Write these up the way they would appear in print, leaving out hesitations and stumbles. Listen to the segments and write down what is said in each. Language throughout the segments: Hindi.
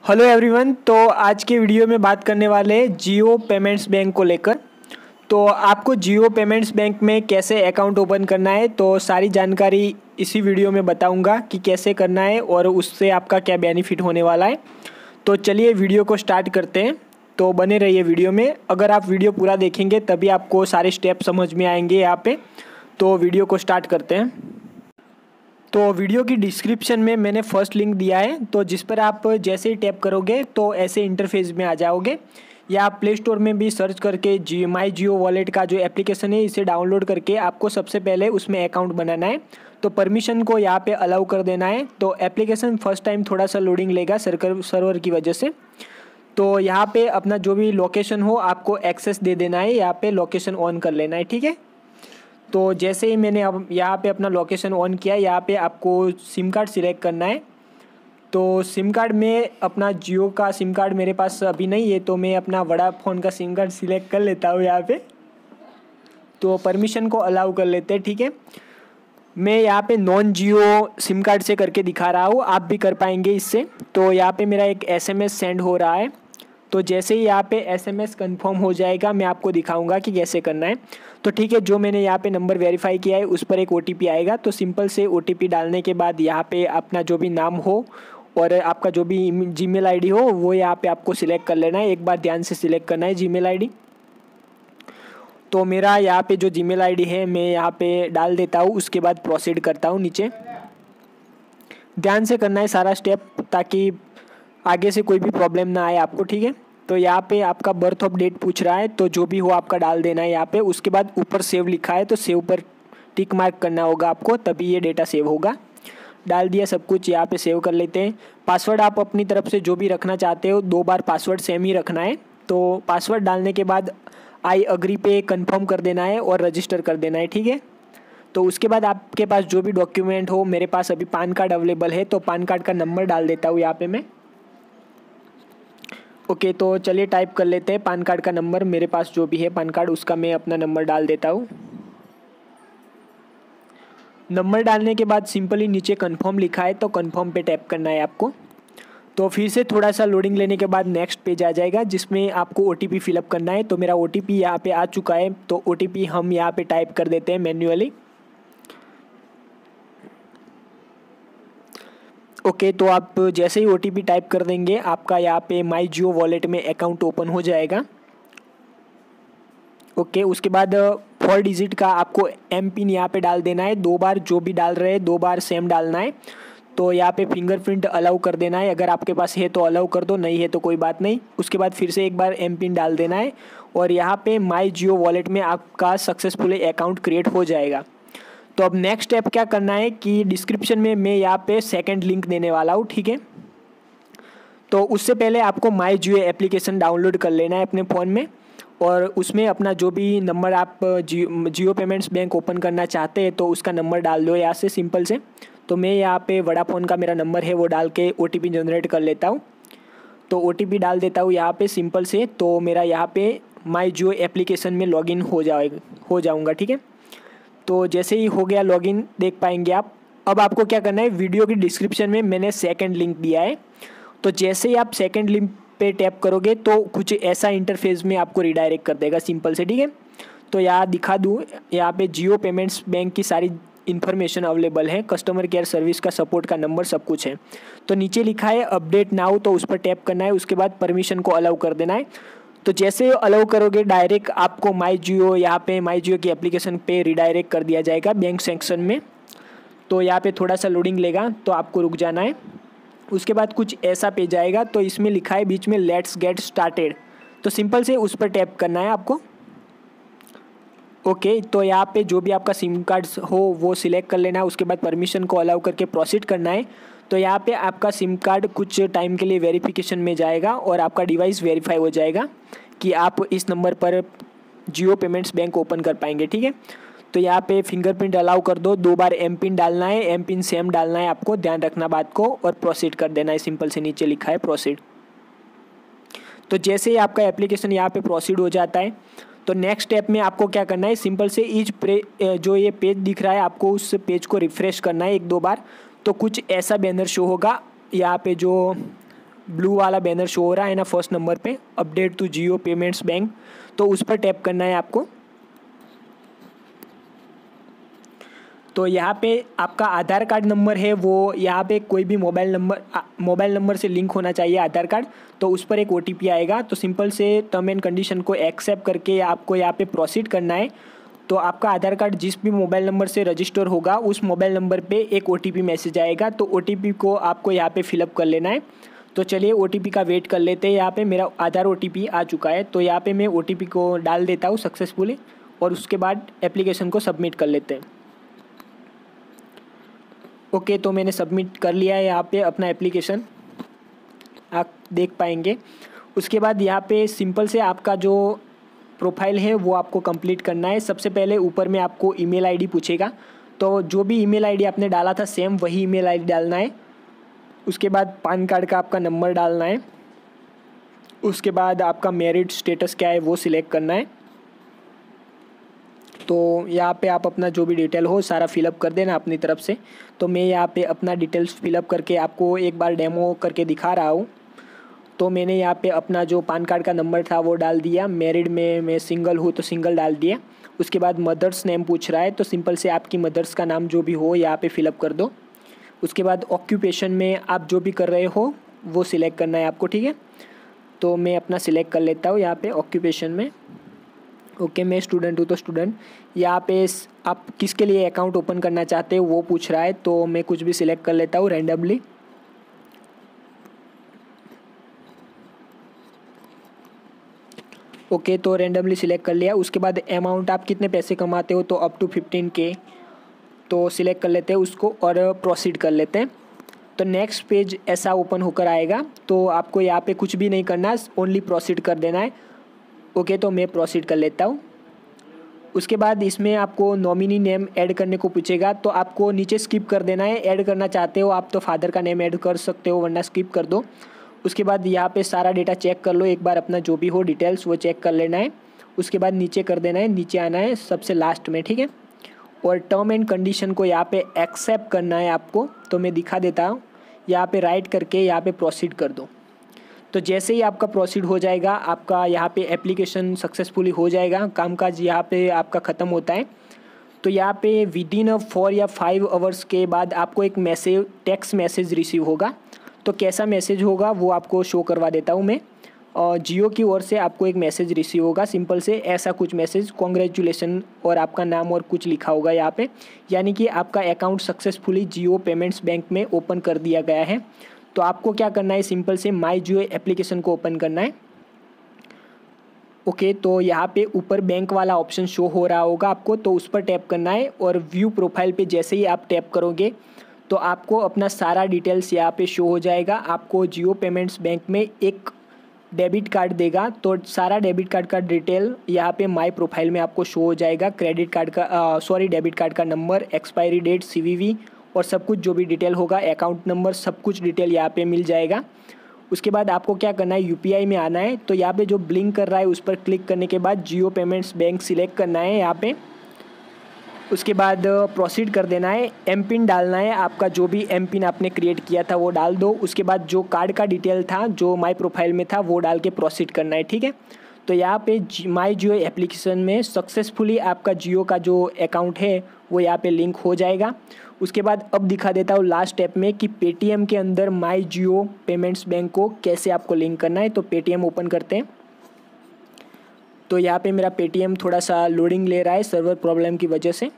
Hello everyone. तो आज के वीडियो में बात करने वाले हैं जियो पेमेंट्स बैंक को लेकर। तो आपको जियो पेमेंट्स बैंक में कैसे अकाउंट ओपन करना है, तो सारी जानकारी इसी वीडियो में बताऊंगा कि कैसे करना है और उससे आपका क्या बेनिफिट होने वाला है। तो चलिए वीडियो को स्टार्ट करते हैं। तो बने रहिए वीडियो में। अगर आप वीडियो पूरा देखेंगे तभी आपको सारे स्टेप समझ में आएंगे यहाँ पे। तो वीडियो को स्टार्ट करते हैं। तो वीडियो की डिस्क्रिप्शन में मैंने फर्स्ट लिंक दिया है, तो जिस पर आप जैसे ही टैप करोगे तो ऐसे इंटरफेस में आ जाओगे। या आप प्ले स्टोर में भी सर्च करके माई जियो वॉलेट का जो एप्लीकेशन है इसे डाउनलोड करके आपको सबसे पहले उसमें अकाउंट बनाना है। तो परमिशन को यहाँ पे अलाउ कर देना है। तो एप्लीकेशन फर्स्ट टाइम थोड़ा सा लोडिंग लेगा सर्वर की वजह से। तो यहाँ पे अपना जो भी लोकेशन हो आपको एक्सेस दे देना है, यहाँ पे लोकेशन ऑन कर लेना है, ठीक है। तो जैसे ही मैंने अब यहाँ पे अपना लोकेशन ऑन किया, यहाँ पे आपको सिम कार्ड सिलेक्ट करना है। तो सिम कार्ड में अपना जियो का सिम कार्ड मेरे पास अभी नहीं है, तो मैं अपना वोडाफोन का सिम कार्ड सिलेक्ट कर लेता हूँ यहाँ पे। तो परमिशन को अलाउ कर लेते हैं, ठीक है। मैं यहाँ पे नॉन जियो सिम कार्ड से करके दिखा रहा हूँ, आप भी कर पाएंगे इससे। तो यहाँ पे मेरा एक एसएमएस सेंड हो रहा है। तो जैसे ही यहाँ पे एसएमएस कंफर्म हो जाएगा मैं आपको दिखाऊंगा कि कैसे करना है। तो ठीक है, जो मैंने यहाँ पे नंबर वेरीफाई किया है उस पर एक ओटीपी आएगा। तो सिंपल से ओटीपी डालने के बाद यहाँ पे अपना जो भी नाम हो और आपका जो भी जीमेल आईडी हो वो यहाँ पे आपको सिलेक्ट कर लेना है। एक बार ध्यान से सिलेक्ट करना है जीमेल आईडी। तो मेरा यहाँ पे जो जीमेल आईडी है मैं यहाँ पे डाल देता हूँ, उसके बाद प्रोसीड करता हूँ नीचे। ध्यान से करना है सारा स्टेप ताकि आगे से कोई भी प्रॉब्लम ना आए आपको, ठीक है। तो यहाँ पे आपका बर्थ ऑफ डेट पूछ रहा है, तो जो भी हो आपका डाल देना है यहाँ पे। उसके बाद ऊपर सेव लिखा है तो सेव पर टिक मार्क करना होगा आपको, तभी ये डेटा सेव होगा। डाल दिया सब कुछ, यहाँ पे सेव कर लेते हैं। पासवर्ड आप अपनी तरफ से जो भी रखना चाहते हो 2 बार पासवर्ड सेम ही रखना है। तो पासवर्ड डालने के बाद आई अग्री पे कंफर्म कर देना है और रजिस्टर कर देना है, ठीक है। तो उसके बाद आपके पास जो भी डॉक्यूमेंट हो, मेरे पास अभी पैन कार्ड अवेलेबल है तो पैन कार्ड का नंबर डाल देता हूँ यहाँ पे मैं। ओके, तो चलिए टाइप कर लेते हैं पैन कार्ड का नंबर। मेरे पास जो भी है पैन कार्ड उसका मैं अपना नंबर डाल देता हूँ। नंबर डालने के बाद सिंपली नीचे कंफर्म लिखा है तो कंफर्म पे टैप करना है आपको। तो फिर से थोड़ा सा लोडिंग लेने के बाद नेक्स्ट पेज आ जाएगा जिसमें आपको ओटीपी फिलअप करना है। तो मेरा ओटीपी यहाँ पे आ चुका है, तो ओटीपी हम यहाँ पे टाइप कर देते हैं मैन्युअली। ओके, तो आप जैसे ही ओटीपी टाइप कर देंगे आपका यहाँ पे माई जियो वॉलेट में अकाउंट ओपन हो जाएगा। ओके, उसके बाद 4 डिजिट का आपको एम पिन यहाँ पे डाल देना है। 2 बार जो भी डाल रहे हैं 2 बार सेम डालना है। तो यहाँ पे फिंगरप्रिंट अलाउ कर देना है, अगर आपके पास है तो अलाउ कर दो, नहीं है तो कोई बात नहीं। उसके बाद फिर से एक बार एम पिन डाल देना है और यहाँ पे माई जियो वॉलेट में आपका सक्सेसफुली अकाउंट क्रिएट हो जाएगा। तो अब नेक्स्ट स्टेप क्या करना है कि डिस्क्रिप्शन में मैं यहाँ पे सेकंड लिंक देने वाला हूँ, ठीक है। तो उससे पहले आपको माई जियो एप्लीकेशन डाउनलोड कर लेना है अपने फ़ोन में और उसमें अपना जो भी नंबर आप जियो पेमेंट्स बैंक ओपन करना चाहते हैं तो उसका नंबर डाल दो यहाँ से सिंपल से। तो मैं यहाँ पे वोडाफोन का मेरा नंबर है वो डाल के ओटीपी जनरेट कर लेता हूँ। तो ओटीपी डाल देता हूँ यहाँ पे सिंपल से। तो मेरा यहाँ पे माई जियो एप्लीकेशन में लॉगिन हो जाऊँगा, ठीक है। तो जैसे ही हो गया लॉगिन देख पाएंगे आप। अब आपको क्या करना है, वीडियो की डिस्क्रिप्शन में मैंने सेकंड लिंक दिया है। तो जैसे ही आप सेकंड लिंक पे टैप करोगे तो कुछ ऐसा इंटरफेस में आपको रिडायरेक्ट कर देगा सिंपल से, ठीक है। तो यहाँ दिखा दूँ, यहाँ पे जियो पेमेंट्स बैंक की सारी इन्फॉर्मेशन अवेलेबल है, कस्टमर केयर सर्विस का सपोर्ट का नंबर सब कुछ है। तो नीचे लिखा है अपडेट नाउ, तो उस पर टैप करना है। उसके बाद परमिशन को अलाउ कर देना है। तो जैसे अलाउ करोगे डायरेक्ट आपको माई जियो यहाँ पे माई जियो की एप्लीकेशन पे रिडायरेक्ट कर दिया जाएगा बैंक सेक्शन में। तो यहाँ पे थोड़ा सा लोडिंग लेगा तो आपको रुक जाना है। उसके बाद कुछ ऐसा पेज आएगा, तो इसमें लिखा है बीच में लेट्स गेट स्टार्टेड। तो सिंपल से उस पर टैप करना है आपको। ओके, तो यहाँ पे जो भी आपका सिम कार्ड हो वो सिलेक्ट कर लेना है। उसके बाद परमिशन को अलाउ करके प्रोसीड करना है। तो यहाँ पे आपका सिम कार्ड कुछ टाइम के लिए वेरिफिकेशन में जाएगा और आपका डिवाइस वेरीफाई हो जाएगा कि आप इस नंबर पर जियो पेमेंट्स बैंक ओपन कर पाएंगे, ठीक है। तो यहाँ पे फिंगरप्रिंट अलाउ कर दो, 2 बार एम पिन डालना है, एम पिन सेम डालना है आपको, ध्यान रखना बात को, और प्रोसीड कर देना है सिंपल से। नीचे लिखा है प्रोसीड। तो जैसे ही आपका एप्लीकेशन यहाँ पे प्रोसीड हो जाता है तो नेक्स्ट स्टेप में आपको क्या करना है, सिंपल से जो ये पेज दिख रहा है आपको उस पेज को रिफ्रेश करना है 1-2 बार। तो कुछ ऐसा बैनर शो होगा यहाँ पे जो ब्लू वाला बैनर शो हो रहा है ना फर्स्ट नंबर पे, update to Jio payments bank, तो उस पर टैप करना है आपको। तो यहाँ पे आपका आधार कार्ड नंबर है वो यहाँ पे कोई भी मोबाइल नंबर से लिंक होना चाहिए आधार कार्ड, तो उस पर एक OTP आएगा। तो सिंपल से टर्म एंड कंडीशन को एक्सेप्ट करके आपको यहाँ पे प्रोसीड करना है। तो आपका आधार कार्ड जिस भी मोबाइल नंबर से रजिस्टर होगा उस मोबाइल नंबर पे एक OTP मैसेज आएगा, तो OTP को आपको यहाँ पे फिलअप कर लेना है। तो चलिए OTP का वेट कर लेते हैं। यहाँ पे मेरा आधार OTP आ चुका है, तो यहाँ पे मैं OTP को डाल देता हूँ सक्सेसफुली और उसके बाद एप्लीकेशन को सबमिट कर लेते हैं। ओके, तो मैंने सबमिट कर लिया है यहाँ पे अपना एप्लीकेशन, आप देख पाएंगे। उसके बाद यहाँ पे सिंपल से आपका जो प्रोफाइल है वो आपको कंप्लीट करना है। सबसे पहले ऊपर में आपको ईमेल आईडी पूछेगा, तो जो भी ईमेल आईडी आपने डाला था सेम वही ईमेल आईडी डालना है। उसके बाद पैन कार्ड का आपका नंबर डालना है। उसके बाद आपका मैरिड स्टेटस क्या है वो सिलेक्ट करना है। तो यहाँ पे आप अपना जो भी डिटेल हो सारा फिलअप कर देना अपनी तरफ से। तो मैं यहाँ पे अपना डिटेल्स फिलअप करके आपको एक बार डेमो करके दिखा रहा हूँ। तो मैंने यहाँ पे अपना जो पैन कार्ड का नंबर था वो डाल दिया, मैरिड में मैं सिंगल हूँ तो सिंगल डाल दिया। उसके बाद मदर्स नेम पूछ रहा है, तो सिंपल से आपकी मदर्स का नाम जो भी हो यहाँ पे फिलअप कर दो। उसके बाद ऑक्यूपेशन में आप जो भी कर रहे हो वो सिलेक्ट करना है आपको, ठीक है। तो मैं अपना सिलेक्ट कर लेता हूँ यहाँ पे ऑक्यूपेशन में। ओके, मैं स्टूडेंट हूँ तो स्टूडेंट। यहाँ पे आप किसके लिए अकाउंट ओपन करना चाहते हो वो पूछ रहा है, तो मैं कुछ भी सिलेक्ट कर लेता हूँ रैंडमली। ओके, तो रैंडमली सिलेक्ट कर लिया। उसके बाद अमाउंट आप कितने पैसे कमाते हो, तो अप टू 15K तो सिलेक्ट कर लेते हैं उसको और प्रोसीड कर लेते हैं। तो नेक्स्ट पेज ऐसा ओपन होकर आएगा। तो आपको यहाँ पे कुछ भी नहीं करना, ओनली प्रोसीड कर देना है। ओके, तो मैं प्रोसीड कर लेता हूँ। उसके बाद इसमें आपको नॉमिनी नेम ऐड करने को पूछेगा, तो आपको नीचे स्किप कर देना है। ऐड करना चाहते हो आप तो फादर का नेम ऐड कर सकते हो, वरना स्किप कर दो। उसके बाद यहाँ पे सारा डेटा चेक कर लो एक बार, अपना जो भी हो डिटेल्स वो चेक कर लेना है। उसके बाद नीचे कर देना है, नीचे आना है सबसे लास्ट में, ठीक है। और टर्म एंड कंडीशन को यहाँ पे एक्सेप्ट करना है आपको। तो मैं दिखा देता हूँ, यहाँ पे राइट करके यहाँ पे प्रोसीड कर दो। तो जैसे ही आपका प्रोसीड हो जाएगा, आपका यहाँ पे एप्लीकेशन सक्सेसफुली हो जाएगा, कामकाज यहाँ पे आपका ख़त्म होता है। तो यहाँ पे विदिन 4 या 5 आवर्स के बाद आपको एक मैसेज, टेक्स्ट मैसेज रिसीव होगा। तो कैसा मैसेज होगा वो आपको शो करवा देता हूँ मैं। और जियो की ओर से आपको एक मैसेज रिसीव होगा, सिंपल से ऐसा कुछ मैसेज, कॉन्ग्रेचुलेसन और आपका नाम और कुछ लिखा होगा यहाँ पे, यानी कि आपका account successfully Jio payments bank में ओपन कर दिया गया है। तो आपको क्या करना है, सिंपल से माई जियो एप्लीकेशन को ओपन करना है। ओके, तो यहाँ पे ऊपर बैंक वाला ऑप्शन शो हो रहा होगा आपको, तो उस पर टैप करना है। और व्यू प्रोफाइल पे जैसे ही आप टैप करोगे तो आपको अपना सारा डिटेल्स यहाँ पे शो हो जाएगा। आपको जियो पेमेंट्स बैंक में एक डेबिट कार्ड देगा, तो सारा डेबिट कार्ड का डिटेल यहाँ पे माई प्रोफाइल में आपको शो हो जाएगा। क्रेडिट कार्ड का डेबिट कार्ड का नंबर, एक्सपायरी डेट, CVV और सब कुछ जो भी डिटेल होगा, अकाउंट नंबर, सब कुछ डिटेल यहाँ पे मिल जाएगा। उसके बाद आपको क्या करना है, UPI में आना है। तो यहाँ पे जो ब्लिंक कर रहा है उस पर क्लिक करने के बाद जियो पेमेंट्स बैंक सिलेक्ट करना है यहाँ पे। उसके बाद प्रोसीड कर देना है। MPIN डालना है, आपका जो भी MPIN आपने क्रिएट किया था वो डाल दो। उसके बाद जो कार्ड का डिटेल था जो माई प्रोफाइल में था वो डाल के प्रोसीड करना है, ठीक है। तो यहाँ पे माई जियो एप्लीकेशन में सक्सेसफुली आपका जियो का जो अकाउंट है वो यहाँ पे लिंक हो जाएगा। उसके बाद अब दिखा देता हूँ लास्ट स्टेप में कि पेटीएम के अंदर माई जियो पेमेंट्स बैंक को कैसे आपको लिंक करना है। तो पेटीएम ओपन करते हैं। तो यहाँ पे मेरा पेटीएम थोड़ा सा लोडिंग ले रहा है सर्वर प्रॉब्लम की वजह से।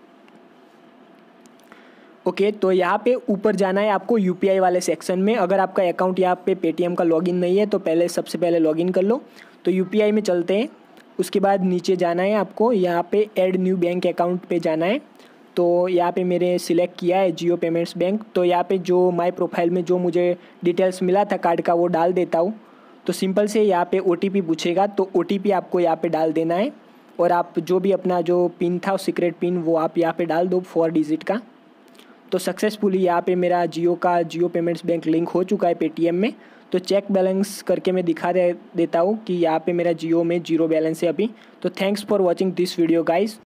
ओके, तो यहाँ पे ऊपर जाना है आपको UPI वाले सेक्शन में। अगर आपका अकाउंट यहाँ पे पेटीएम का लॉगिन नहीं है तो सबसे पहले लॉगिन कर लो। तो UPI में चलते हैं। उसके बाद नीचे जाना है आपको, यहाँ पे ऐड न्यू बैंक अकाउंट पे जाना है। तो यहाँ पे मेरे सिलेक्ट किया है जियो पेमेंट्स बैंक। तो यहाँ पे जो माई प्रोफाइल में जो मुझे डिटेल्स मिला था कार्ड का वो डाल देता हूँ। तो सिंपल से यहाँ पे OTP पूछेगा, तो OTP आपको यहाँ पे डाल देना है। और आप जो भी अपना जो पिन था सीक्रेट पिन वो आप यहाँ पे डाल दो 4 डिजिट का। तो सक्सेसफुली यहाँ पे मेरा जियो पेमेंट्स बैंक लिंक हो चुका है पेटीएम में। तो चेक बैलेंस करके मैं दिखा देता हूँ कि यहाँ पे मेरा जियो में 0 बैलेंस है अभी। तो thanks for watching this video guys.